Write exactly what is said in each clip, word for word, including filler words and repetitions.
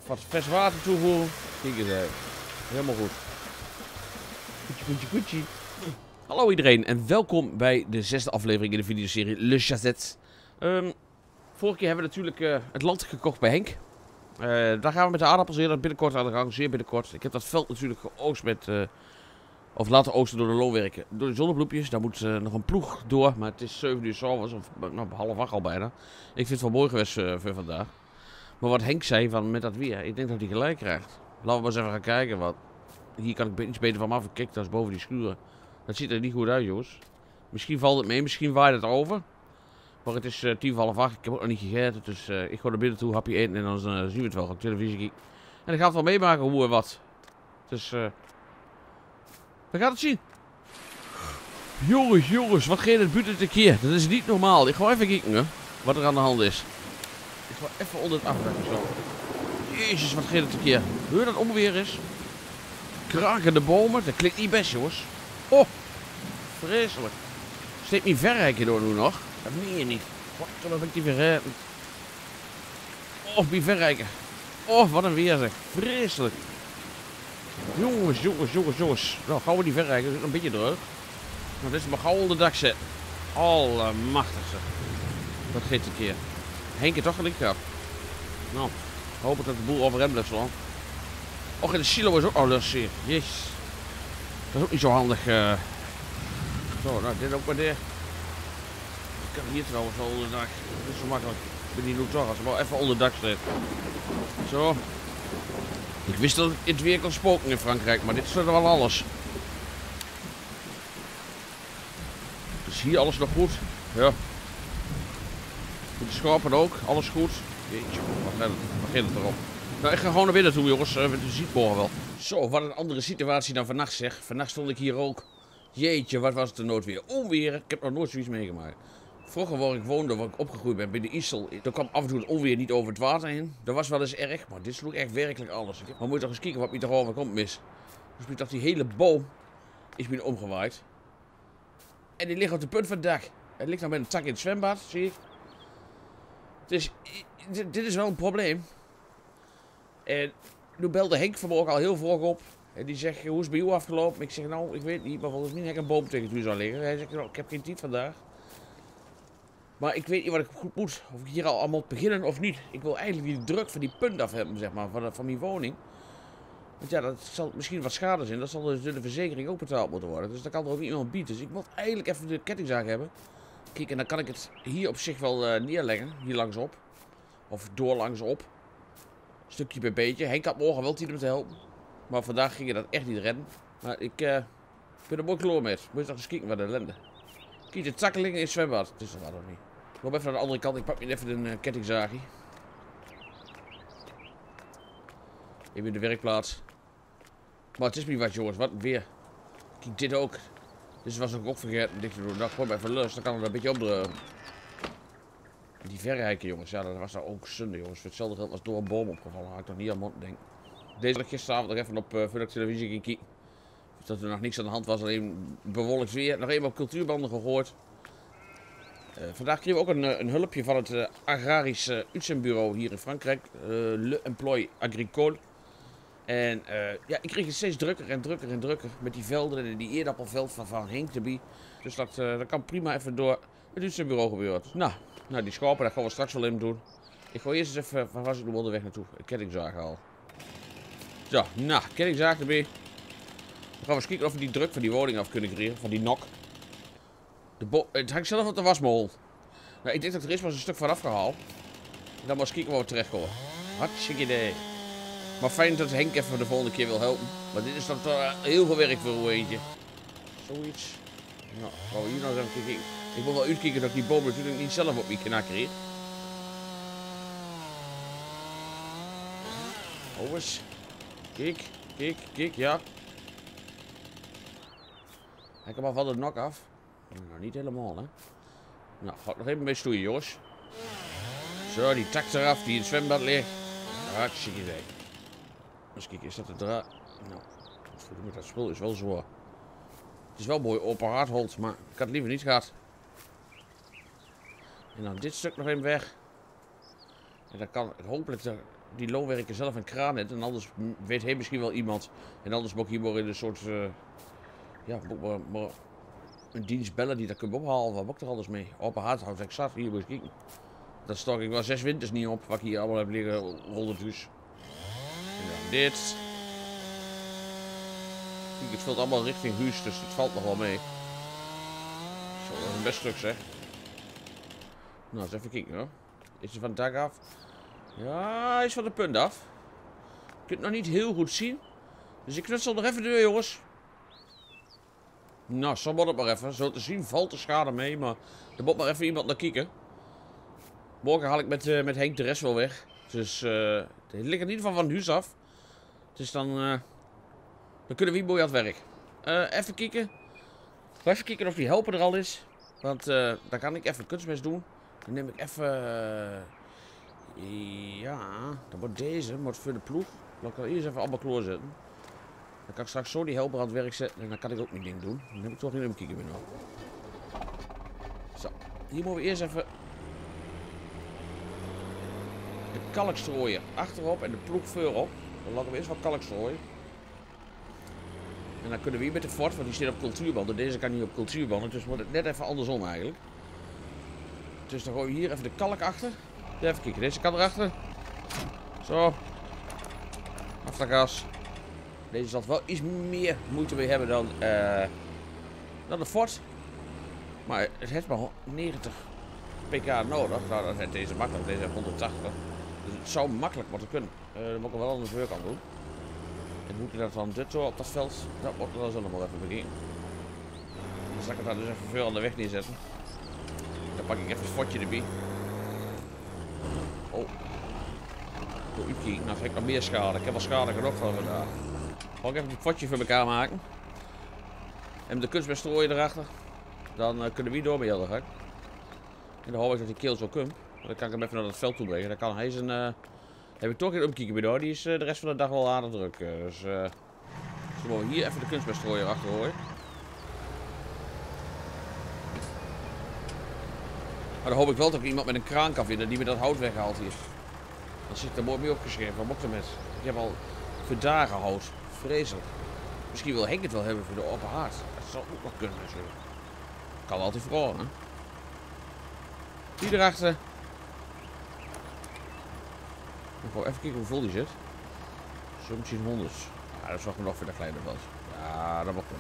wat vers water toevoegen. Kijk eens even. Helemaal goed. Goedje, goedje, goedje. Hallo iedereen en welkom bij de zesde aflevering in de videoserie Le Chazette. Um, vorige keer hebben we natuurlijk uh, het land gekocht bij Henk. Uh, daar gaan we met de aardappels eerder binnenkort aan de gang, zeer binnenkort. Ik heb dat veld natuurlijk geoogst met, uh, of laten oogsten door de loonwerken. Door de zonnebloempjes, daar moet uh, nog een ploeg door, maar het is zeven uur 's avonds, of nou, half acht al bijna. Ik vind het wel mooi geweest uh, voor vandaag. Maar wat Henk zei van met dat weer, ik denk dat hij gelijk krijgt. Laten we maar eens even gaan kijken, want hier kan ik iets beter van me af. Kijk, dat is boven die schuren. Dat ziet er niet goed uit, jongens. Misschien valt het mee, misschien waait het over. Maar het is uh, tien voor half acht, ik heb ook nog niet gegeten. Dus uh, ik ga naar binnen toe, hapje eten en dan uh, zien we het wel op televisie kijken. En dan gaan we het wel meemaken hoe en wat. Dus uh, we gaan het zien. Jongens, jongens, wat gaat het buiten te keer? Dat is niet normaal. Ik ga even kijken, hè, wat er aan de hand is. Ik ga even onder het afwerken zo. Jezus, wat gaat het te keer? Hoor je dat onweer is? Krakende bomen, dat klinkt niet best, jongens. Oh, vreselijk. Steekt niet verrijken door nu nog. Dat meen je niet. Wat kan ik die verrijken? Oh, die verrijken. Oh, wat een weer zeg. Vreselijk. Jongens, jongens, jongens, jongens. Nou, gaan we die verrijken. Dat is een beetje droog. Maar dit is maar gauw onder dak zetten. Allemachtig zeg. Dat geeft een keer. Henk het toch gelijk gehad. Nou, hoop ik dat de boel overeind blijft slaan. Och, en de silo is ook al lustig. Jezus. Dat is ook niet zo handig. Uh... Zo, nou, dit ook maar weer. Ik kan hier trouwens wel onder dak. Dat is zo makkelijk. Ik ben niet nu toch als het wel even onder dak staat. Zo. Ik wist dat het weer kon spoken in Frankrijk, maar dit is er wel alles. Is hier alles nog goed? Ja. Met de schapen ook, alles goed. Jeetje, wat gaat het, wat gaat het erop? Nou, ik ga gewoon naar binnen toe, jongens. Uh, we zien het morgen wel. Zo, wat een andere situatie dan vannacht, zeg. Vannacht stond ik hier ook. Jeetje, wat was het er nooit weer? Onweer. Ik heb nog nooit zoiets meegemaakt. Vroeger waar ik woonde, waar ik opgegroeid ben, bij de IJssel, daar kwam af en toe het onweer niet over het water heen. Dat was wel eens erg, maar dit sloeg echt werkelijk alles. Maar moet je toch eens kijken wat me toch overkomt mis. Dus ik dacht, die hele boom is weer omgewaaid. En die ligt op de punt van het dak. Het ligt nog met een tak in het zwembad, zie je. Dus dit is wel een probleem. En nu belde Henk vanmorgen al heel vroeg op. En die zegt, hoe is het bij jou afgelopen? Ik zeg, nou, ik weet niet, maar volgens mij heb ik een boom tegen het huis aan liggen. Hij zegt, nou, ik heb geen tijd vandaag. Maar ik weet niet wat ik goed moet. Of ik hier al allemaal moet beginnen of niet. Ik wil eigenlijk die druk van die punt af hebben, zeg maar, van, van mijn woning. Want ja, dat zal misschien wat schade zijn. Dat zal dus door de verzekering ook betaald moeten worden. Dus dat kan er ook iemand bieden. Dus ik moet eigenlijk even de kettingzaag hebben. Kijk, en dan kan ik het hier op zich wel uh, neerleggen. Hier langsop. Of door langsop. Stukje bij beetje. Henk had morgen wel tijd om te helpen. Maar vandaag ging je dat echt niet redden. Maar ik uh, ben er mooi klaar met. Moet je toch eens kijken wat de ellende. Kijk, de takkelingen in het zwembad. Het is er wel nog niet. Ik loop even naar de andere kant. Ik pak me even een uh, kettingzaagje. Even in de werkplaats. Maar het is niet wat, jongens. Wat weer. Kijk, dit ook. Dit was ook vergeten. Dit te doen. Nou, gewoon even lust. Dan kan het een beetje opdrukken. Die verrijken, jongens. Ja, dat was nou ook zonde, jongens. Voor hetzelfde geld was door een boom opgevallen. Had ik nog niet aan mond denken. Deze had ik gisteravond nog even op uh, voor de televisie ging kijken. Dus dat er nog niks aan de hand was. Alleen bewolkt weer. Nog even op cultuurbanden gehoord. Uh, vandaag kregen we ook een, een hulpje van het uh, agrarisch uh, uitzendbureau hier in Frankrijk. Uh, Le Emploi Agricole. En uh, ja, ik kreeg het steeds drukker en drukker en drukker. Met die velden en die eerdappelveld van, van Henk de Bie. Dus dat, uh, dat kan prima even door het uitzendbureau gebeuren. Nou, nou, die schapen, dat gaan we straks wel even doen. Ik ga eerst eens even, waar was ik nu onderweg naartoe? Een kettingzaag al. Zo, nou, kettingzaag erbij. Dan gaan we eens kijken of we die druk van die woning af kunnen krijgen. Van die nok. De bo het hangt zelf op de wasmol. Nou, ik denk dat er eerst maar eens een stuk van afgehaald. En dan maar eens kijken waar we terechtkomen. Hartstikke idee. Maar fijn dat Henk even de volgende keer wil helpen. Maar dit is toch uh, heel veel werk voor een eentje. Zoiets. Nou, gaan we hier nou eens even kijken. Ik wil wel uitkijken dat ik die boom natuurlijk niet zelf op mijn knak kreeg. Oh eens. Kijk, kijk, kijk, ja. Hij kan maar van de nok af. Nou, niet helemaal, hè. Nou, gaat nog even mee stoeien, jongens. Zo, die tak eraf die in het zwembad ligt. Hartstikke idee. Dus kijk, is dat de draad? Nou, met dat spul is wel zwaar. Het is wel mooi open hardholt, maar ik had het liever niet gehad. En dan dit stuk nog even weg. En dan kan hopelijk de, die loonwerker zelf een kraan heeft. En anders weet hij misschien wel iemand. En anders moet ik hier maar in een soort... Uh, ja, moet maar, maar een dienst bellen die dat kunt ophalen. Wat moet ik er alles mee? Op een hardhout, ik zat hier, moet je kijken. Dat stok ik wel zes winters niet op, wat ik hier allemaal heb liggen rollen dus. En dan dit. Kijk, het valt allemaal richting huis, dus het valt nog wel mee. Zo, dat is een best stuk zeg. Nou, eens even kijken hoor. Is hij van het dak af? Ja, hij is van de punt af. Je kunt het nog niet heel goed zien. Dus ik knutsel nog even de deur, jongens. Nou, zo moet het maar even. Zo te zien valt de schade mee, maar er moet maar even iemand naar kijken. Morgen haal ik met, uh, met Henk de rest wel weg. Dus uh, het ligt in ieder geval van het huis af. Dus dan, uh, dan kunnen we hier mooi aan het werk. Uh, even kijken. Even kijken of die helper er al is. Want uh, dan kan ik even kunstmest doen. Dan neem ik even... Uh, ja, dan wordt deze, wordt voor de ploeg. Dan kan ik eerst even allemaal klaarzetten. Dan kan ik straks zo die helper aan het werk zetten. En dan kan ik ook mijn ding doen. Dan heb ik toch niet een kijken meer nog. Zo, hier moeten we eerst even... de kalkstrooier achterop en de ploeg voorop. Dan laten we eerst wat kalk strooien. En dan kunnen we hier met de Ford, want die zit op cultuurbanden. Deze kan niet op cultuurbanden, dus wordt het net even andersom eigenlijk. Dus dan gooien we hier even de kalk achter. Even kijken, deze kan erachter. Zo. Aftergas. Deze zal wel iets meer moeite mee hebben dan, uh, dan de Ford. Maar het heeft maar negentig pk nodig. Nou, dat heeft deze makkelijk. Deze heeft honderdtachtig. Dus het zou makkelijk moeten kunnen. Uh, dan moet ik wel aan de voorkant doen. En hoe ik dat dan dit zo op dat veld, dat moet ik wel zo nog wel even beginnen. Dan zal ik het daar dus even veel aan de weg neerzetten. Dan pak ik even het Fordje erbij. Oh. Doe ik kijken. Nou, heb ik nog meer schade. Ik heb al schade genoeg van vandaag. Ga ik even het Fordje voor elkaar maken. En de kunstmest strooien erachter. Dan uh, kunnen we door bij heel erg. En dan hoop ik dat die keel zo komt. Dan kan ik hem even naar het veld toe brengen. Dan kan hij zijn... Uh, heb ik toch geen omkijken bij door. Die is uh, de rest van de dag wel aardig druk. Uh, dus, uh, dus dan moeten we hier even de kunstmeststrooier achter hoor. Maar dan hoop ik wel dat ik iemand met een kraan kan vinden die me dat hout weghaalt hier. Dan zit er mooi mee opgeschreven. Wat moet ik er met? Ik heb al voor dagen hout. Vreselijk. Misschien wil Henk het wel hebben voor de open haard. Dat zou ook nog kunnen natuurlijk. Kan altijd vragen, hè. Die erachter. Ik ga even kijken hoe vol die zit. Zo misschien honderd. Ja, dat is wel genoeg voor de kleine veld. Ja, dat mag goed.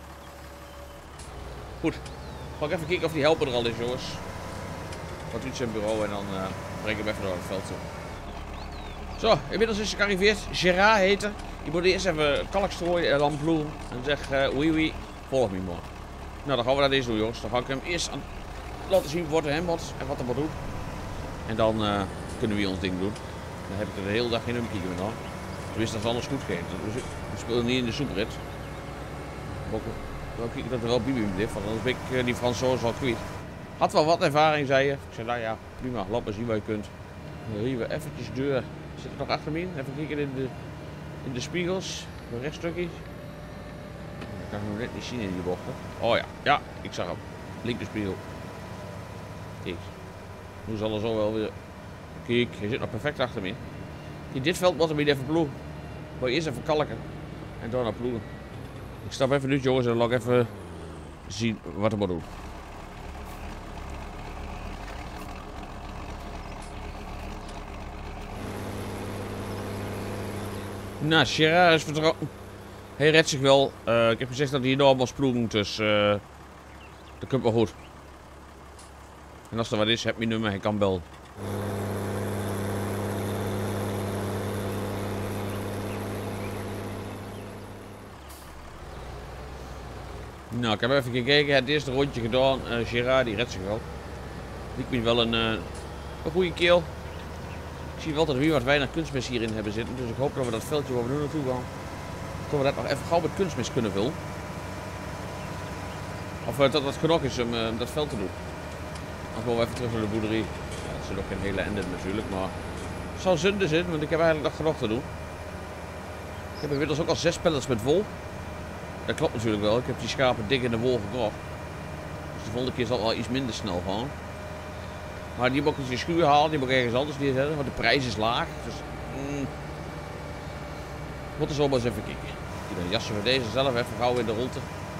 Goed. Ga ik even kijken of die helper er al is, jongens. Wat iets in bureau en dan uh, breng ik hem even door het veld toe. Zo, inmiddels is ze gearriveerd. Gerard heet er. Je moet eerst even kalk strooien en dan bloem. En zeg, uh, oui, oui, volg me maar. Nou, dan gaan we naar deze doen, jongens. Dan ga ik hem eerst aan laten zien wat er hem wordt en wat er moet doen. En dan uh, kunnen we ons ding doen. Dan heb ik er de hele dag geen umkijken meer aan. Tenminste, dat is anders goed gegeven. Dus we spelen niet in de soeprit. Dan kijk ik dat er wel bibi in ligt, want anders ben ik uh, die Fransoos al kwijt. Had wel wat ervaring, zei je. Ik zei, nou ja, prima, laat maar zien wat je kunt. Dan hier we eventjes deur. Zit er nog achter me in? Even kijken in de, in de spiegels. Een rechtstukje. Dat kan ik nog net niet zien in die bochten. Oh ja, ja, ik zag hem. Linker spiegel. Kijk. Nu zal er zo wel weer... Kijk, hij zit nog perfect achter me. In dit veld moet hem even ploegen. Maar eerst even kalken. En dan naar ploegen. Ik stap even nu, jongens, en laat ik even zien wat er moet doen. Nou, Gerard is vertrouwen. Hij redt zich wel. Uh, ik heb gezegd dat hij enorm was ploegen, dus uh, dat komt wel goed. En als er wat is, heb je nummer, hij kan bellen. Nou, ik heb even gekeken, het eerste rondje gedaan. Uh, Gerard, die redt zich wel. Ik ben wel een, uh, een goede keel. Ik zie wel dat we hier wat weinig kunstmest hierin hebben zitten. Dus ik hoop dat we dat veldje waar we nu naartoe gaan, dat we dat nog even gauw met kunstmest kunnen vullen. Of uh, dat het genoeg is om uh, dat veld te doen. Dan gaan we even terug naar de boerderie. Ja, dat is nog geen hele ende natuurlijk, maar het zal zonde zijn, want ik heb eigenlijk nog genoeg te doen. Ik heb inmiddels ook al zes pallets met wol. Dat klopt natuurlijk wel, ik heb die schapen dik in de wol gebracht. Dus de volgende keer zal het wel iets minder snel gaan. Maar die moet ik in de schuur halen, die moet ik ergens anders neerzetten, want de prijs is laag. Dus Mm. Moeten we zo maar eens even kijken. Dan jassen we deze zelf even gauw in de ronde.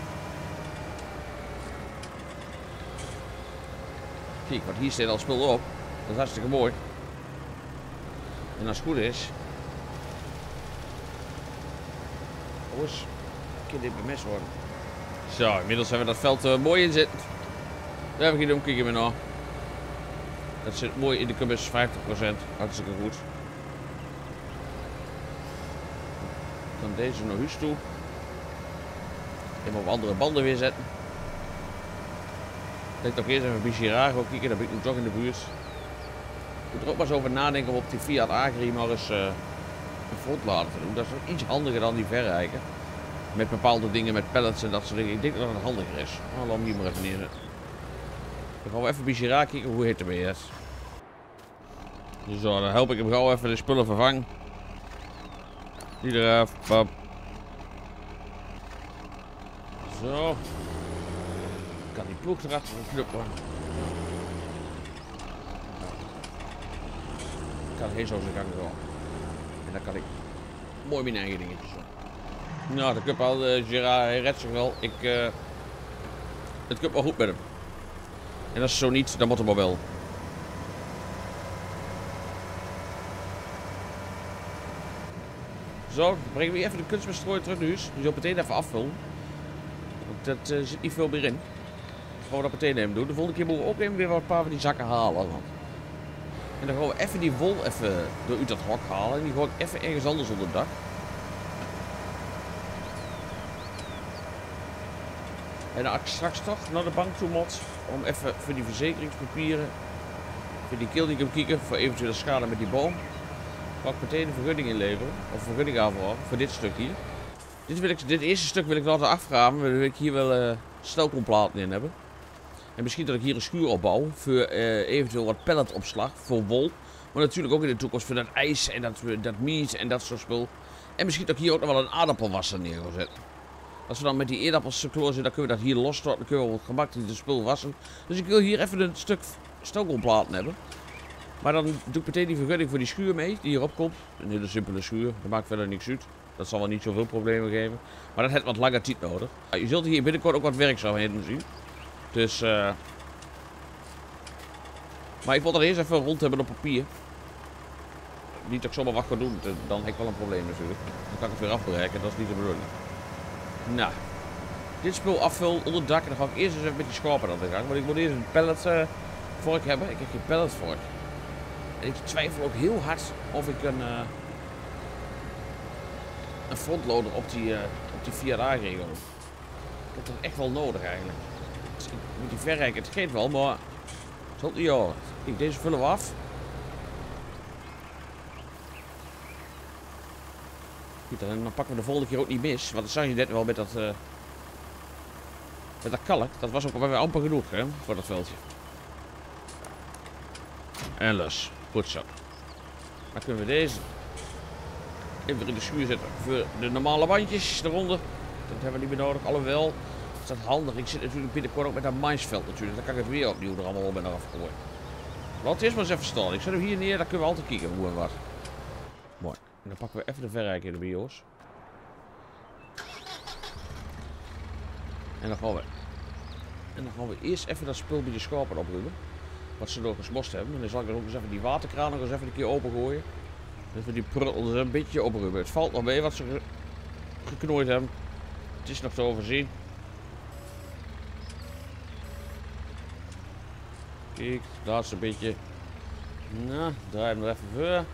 Kijk, want hier staat al spul op. Dat is hartstikke mooi. En als het goed is... Oh eens, kan dit bemest worden. Zo, inmiddels hebben we dat veld uh, mooi in zitten. Daar heb ik geen omkijken meer naar. Dat zit mooi in de kubus, vijftig procent. Hartstikke goed. Dan deze naar huis toe. Even op andere banden weer zetten. Ik denk toch eerst even een beetje raar ook kijken, dan ben ik nu toch in de buurt. Ik moet er ook maar eens over nadenken om op die Fiat Agri maar eens uh, een frontlader te doen. Dat is nog iets handiger dan die verrijken. Met bepaalde dingen, met pallets en dat soort dingen. Ik denk dat het handiger is. Nou, laat hem hier maar even neerzetten. Dan gaan we even een beetje raar kijken hoe heet het bij is. Zo, dan help ik hem gauw even de spullen vervangen. Die eraf, pap. Zo. Kan die ploeg erachter knuppen. Kan heel zo zijn gang gaan. En dan kan ik mooi mijn eigen dingetjes doen. Nou, de cup al, uh, Gerard, hij redt zich wel. Ik, uh, het cup wel goed met hem. En als het zo niet, dan moet het maar wel. Zo, dan brengen we even de kunstmeststrooier terug naar huis. Die zal meteen even afvullen. Want dat uh, zit niet veel meer in. Dan gaan we dat meteen even doen. De volgende keer moeten we ook even weer wat een paar van die zakken halen. En dan gaan we even die wol even door uit dat hok halen. En die gooi ik even ergens anders onder het dak. En dan ik straks toch naar de bank toe moet. Om even voor die verzekeringspapieren. Voor die keel die ik heb kijken. Voor eventuele schade met die boom. Ga ik meteen een vergunning inleveren. Of een vergunning aanvragen. Voor dit stuk hier. Dit, wil ik, dit eerste stuk wil ik laten afgraven. Dan wil ik hier wel uh, stelkomplaten in hebben. En misschien dat ik hier een schuur opbouw. Voor uh, eventueel wat palletopslag. Voor wol. Maar natuurlijk ook in de toekomst voor dat ijs. En dat, dat miet en dat soort spul. En misschien dat ik hier ook nog wel een aardappelwasser neer ga zetten. Als we dan met die eerdappels klaar zijn, dan kunnen we dat hier los doen. Dan kunnen we wat gemakkelijk de spul wassen. Dus ik wil hier even een stuk stelkomplaten hebben. Maar dan doe ik meteen die vergunning voor die schuur mee, die hierop komt. Een hele simpele schuur, dat maakt verder niks uit. Dat zal wel niet zoveel problemen geven. Maar dat heeft wat langer tijd nodig. Je zult hier binnenkort ook wat werkzaamheden zien. Dus, uh... maar ik wil dat eerst even rond hebben op papier. Niet dat ik zomaar wat ga doen, dan heb ik wel een probleem natuurlijk. Dan kan ik het weer afbereiken, dat is niet de bedoeling. Nou, dit spul afvul onder het dak en dan ga ik eerst eens even met die schapen aan de gang. Want ik moet eerst een pallet uh, vork hebben. Ik heb geen pallet vork. En ik twijfel ook heel hard of ik een, uh, een frontloader op die, uh, op die Fiat Agri regel. Ik heb dat echt wel nodig eigenlijk. Dus ik moet die verrijken, het geeft wel, maar het zal niet horen. Kijk, deze vullen we af. Goed, en dan pakken we de volgende keer ook niet mis. Want dat zag je net wel met dat, uh, met dat kalk. Dat was ook weer amper genoeg hè, voor dat veldje. En los. Goed zo. Dan kunnen we deze even in de schuur zetten voor de normale bandjes eronder. Dat hebben we niet meer nodig. Alhoewel, is dat handig. Ik zit natuurlijk binnenkort ook met dat maisveld natuurlijk. Dan kan ik het weer opnieuw er allemaal op en af gooien. Laat het eerst maar eens even staan. Ik zet hem hier neer, dan kunnen we altijd kijken hoe en wat. Mooi. En dan pakken we even de verrijking erbij, jongens. En dan gaan we. En dan gaan we eerst even dat spul bij de schapen opruimen. Wat ze door gesmost hebben. En dan zal ik er ook eens even die waterkraan nog eens even een keer opengooien. Dat we die pruttel er een beetje opruimen. Het valt nog mee wat ze geknooid hebben. Het is nog te overzien. Kijk, daar is een beetje. Nou, draai hem er even voor.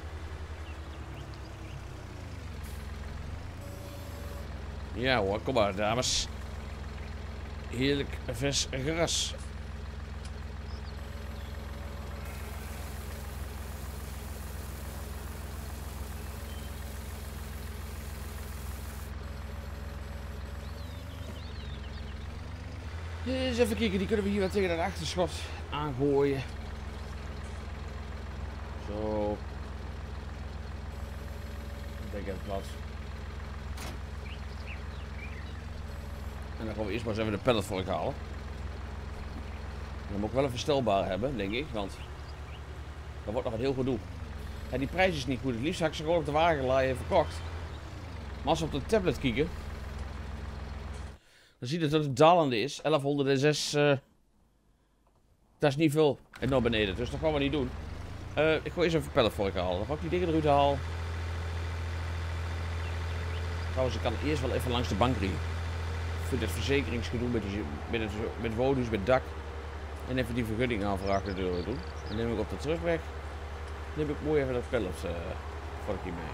Ja hoor, kom maar dames. Heerlijk vers gras. Dus even kijken, die kunnen we hier wat tegen dat achterschot aangooien. Zo. Ik denk even plat. En dan gaan we eerst maar eens even de pallet voor ik halen. En dan moet ik wel een verstelbaar hebben, denk ik, want dat wordt nog een heel gedoe. Ja, die prijs is niet goed. Het liefst had ik ze gewoon op de wagenlaai verkocht. Maar als we op de tablet kijken, dan zie je dat het dalende is. elfhonderdzes. Uh, dat is niet veel. En naar beneden. Dus dat gaan we niet doen. Uh, ik ga eerst even pellen voor ik halen. Dan ga ik die dingen eruit halen. Trouwens, ik kan eerst wel even langs de bank rijden. Voor dit verzekeringsgedoe met, die, met het met woonhuis, met het dak. En even die vergunning aanvragen de deur doen. Dan neem ik op de terugweg. Dan neem ik mooi even dat pellet uh, voor ik hier mee.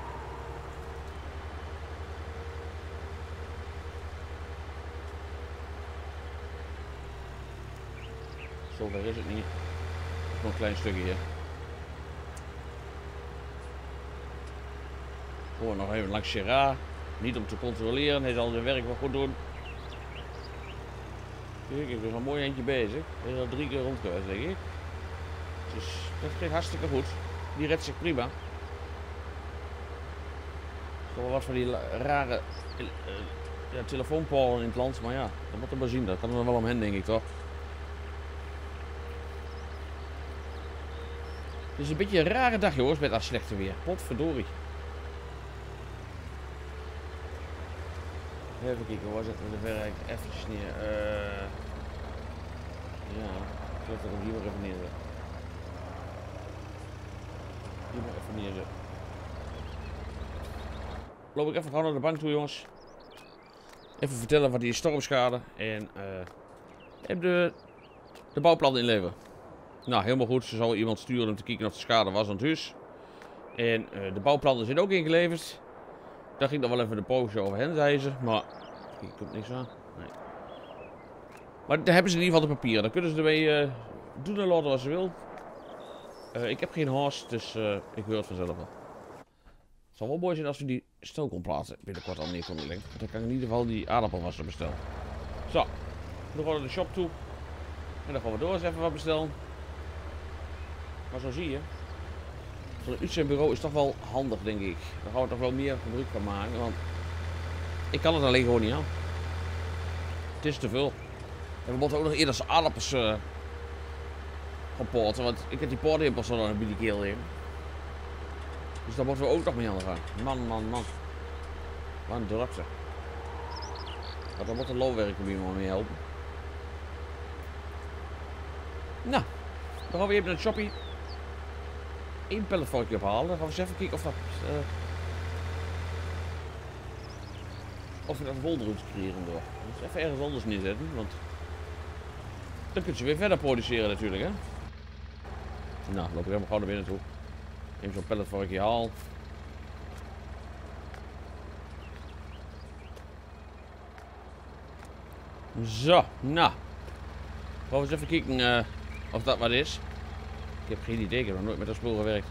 Zover is het niet. Nog een klein stukje hier. Gewoon nog even langs Gerard. Niet om te controleren, hij zal zijn werk wel goed doen. Kijk, ik ben al een mooi eindje bezig. Hij is al drie keer rond geweest, denk ik. Dus dat gaat hartstikke goed. Die redt zich prima. Er is wel wat van die rare uh, ja, telefoonpalen in het land, maar ja, dat moet je maar zien. Dat kan er wel om hen, denk ik toch. Het is een beetje een rare dag, jongens, met dat slechte weer. Potverdorie. Even kijken, waar zetten we de werk? Even neer. Uh, ja, ik wil dat ik hier maar even neerzetten. Hier maar even neerzetten. Loop ik even gewoon naar de bank toe, jongens. Even vertellen wat die stormschade en uh, de, de bouwplan inleveren. Nou, helemaal goed. Ze zal iemand sturen om te kijken of de schade was aan het huis. En uh, de bouwplannen zijn ook ingeleverd. Daar ging dan wel even de poosje over hen, zei ze. Maar hier komt niks aan. Nee. Maar daar hebben ze in ieder geval de papieren. Dan kunnen ze ermee uh, doen en laten wat ze wil. Uh, ik heb geen haast, dus uh, ik wil het vanzelf wel. Het zal wel mooi zijn als we die stookkomplaten binnenkort al neer konden leggen. Dan kan ik in ieder geval die aardappelwasser bestellen. Zo, dan gaan we naar de shop toe. En dan gaan we door eens even wat bestellen. Maar zo zie je. Zo'n uitzendbureau is toch wel handig, denk ik. Daar gaan we toch wel meer gebruik van maken. Want ik kan het alleen gewoon niet aan. Het is te veel. En we moeten ook nog eerder zijn aardappels uh, gaan poorten. Want ik heb die poortimpels nog een beetje keel in. Dus daar moeten we ook nog mee aan de gang. Man, man, man. Wat een drukte. Maar dan moet de loonwerker hier maar mee helpen. Nou, dan gaan we even naar de shoppie. Eén pelletvorkje ophalen. Dan gaan we eens even kijken of dat... Uh, of we dat wol eruit creëren door. Dus even ergens anders neerzetten, want... Dan kun je weer verder produceren natuurlijk, hè. Nou, loop ik helemaal gewoon naar binnen toe. Even zo'n pelletvorkje haal. Zo, nou. Gaan we eens even kijken uh, of dat wat is. Ik heb geen idee, ik heb nog nooit met dat spul gewerkt.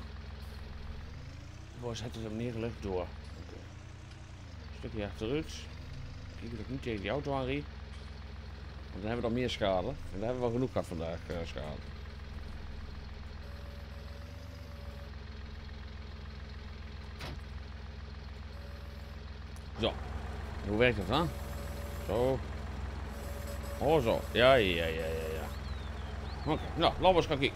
Waar zetten ze hem neergelegd door? Okay. Een stukje achteruit. Kijken dat ik niet tegen die auto aanrijd. Want dan hebben we dan meer schade. En daar hebben we wel genoeg gehad vandaag, uh, schade. Zo. Hoe werkt dat dan? Zo. Oh zo. Ja, ja, ja, ja, ja. Oké, okay. Nou, laten we eens gaan kijken.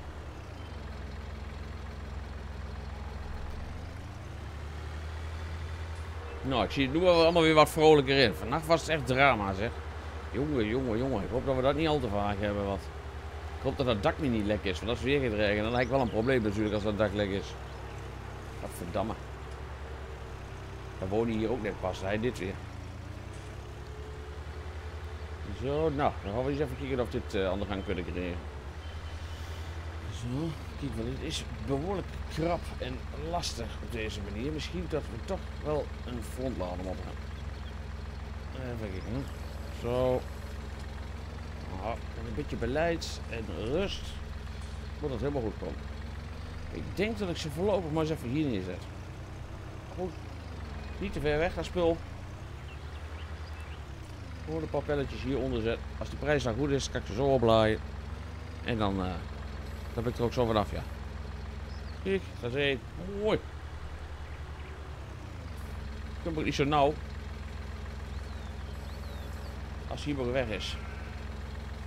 Nou, ik zie het nu wel allemaal weer wat vrolijker in. Vannacht was het echt drama, zeg. Jongen, jongen, jongen. Ik hoop dat we dat niet al te vaak hebben, wat. Ik hoop dat dat dak niet lek is, want als het weer gaat regenen, dan heb ik wel een probleem natuurlijk als dat dak lek is. Gadverdamme. Dan woon hier ook net pas, hij dit weer. Zo, nou, dan gaan we eens even kijken of we dit uh, aan de gang kunnen krijgen. Zo, kijk, want dit is behoorlijk krap en lastig op deze manier. Misschien dat we toch wel een frontlader moeten gaan. Even kijken, hè. Zo. Nou, een beetje beleid en rust. Moet dat helemaal goed komen. Ik denk dat ik ze voorlopig maar eens even hier neerzet. Goed. Niet te ver weg, dat spul. Gewoon een paar pelletjes hieronder zetten. Als de prijs nou goed is, kan ik ze zo oplaaien. En dan, uh, dan ben ik er ook zo vanaf, ja. Kijk, dat is één. Mooi. Ik heb ook niet zo nauw. Als hier maar weg is.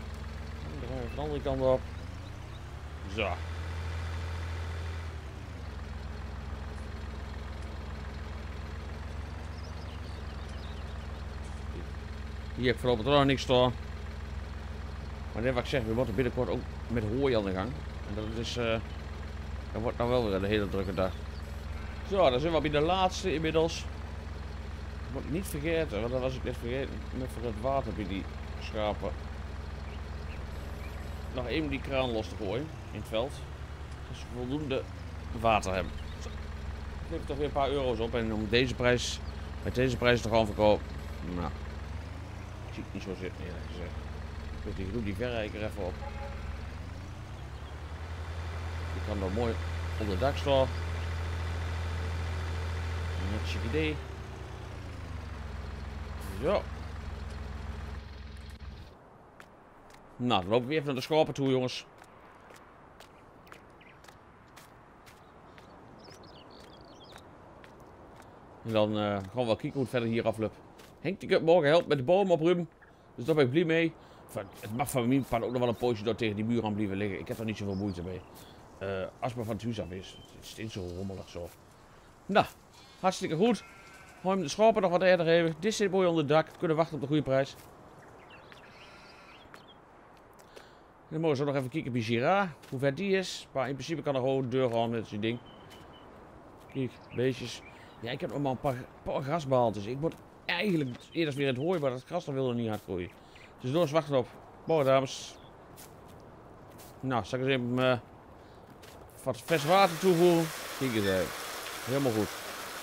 Dan gaan we van de andere kant op. Zo. Hier heb ik voorlopig nog niks staan. Maar net wat ik zeg, we moeten binnenkort ook met hooi aan de gang. En dat is, uh, dat wordt nou wel weer een hele drukke dag. Zo, dan zijn we bij de laatste inmiddels. Ik moet niet vergeten, want dat was ik net vergeten. Met voor het water bij die schapen. Nog even die kraan los te gooien in het veld. Dus we voldoende water hebben. Zo. Dat levert toch weer een paar euro's op. En om deze prijs, met deze prijs te gaan verkopen. Nou, zie ik niet zo zitten eerlijk gezegd. Dus die doe die verrijker even op. Die kan dan mooi onder het dak staan. Net een idee. Zo. Nou, dan lopen we even naar de schapen toe, jongens. En dan uh, gaan we wel kijken hoe het verder hier afloopt. Henk, die kunt morgen helpen met de boom opruimen. Dus daar ben ik blij mee. Het mag van mijn part ook nog wel een poosje door tegen die muur aan blijven liggen. Ik heb er niet zoveel moeite mee. Uh, als het maar van het huis af is. Het is niet zo rommelig zo. Nou, hartstikke goed. Gaan we de schapen nog wat eerder geven. Dit zit mooi onder het dak. We kunnen wachten op de goede prijs. En dan mogen we zo nog even kijken bij Gira. Hoe ver die is. Maar in principe kan er gewoon de deur gaan met zo'n ding. Kijk, beestjes. Ja, ik heb nog maar een paar, paar grasbaaltjes. Ik moet eigenlijk eerst weer in het hooi, maar dat gras dan wil er niet hard groeien. Dus door eens wachten op. Morgen, dames. Nou, zal ik eens even uh, wat vers water toevoegen. Kijk eens even. Helemaal goed.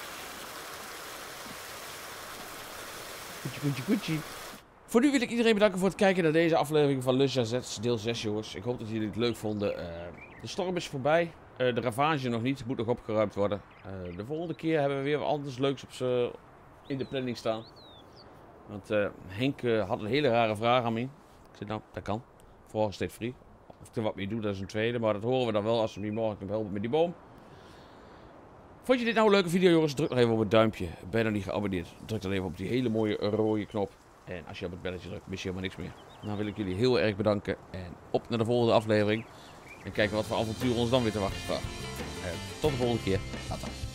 Koetje, koetje, koetje. Voor nu wil ik iedereen bedanken voor het kijken naar deze aflevering van Lusha Z, deel zes, jongens. Ik hoop dat jullie het leuk vonden. Uh, de storm is voorbij. Uh, de ravage nog niet. Moet nog opgeruimd worden. Uh, de volgende keer hebben we weer wat anders leuks op z'n, in de planning staan. Want uh, Henk uh, had een hele rare vraag aan mij. Ik zei, nou, dat kan. Vooral steeds free. Of ik er wat mee doe, dat is een tweede. Maar dat horen we dan wel als we me morgen kunnen helpen met die boom. Vond je dit nou een leuke video, jongens? Druk nog even op het duimpje. Ben je nog niet geabonneerd? Druk dan even op die hele mooie rode knop. En als je op het belletje drukt, mis je helemaal niks meer. Dan wil ik jullie heel erg bedanken. En op naar de volgende aflevering. En kijken wat voor avonturen ons dan weer te wachten staat. En tot de volgende keer. Later.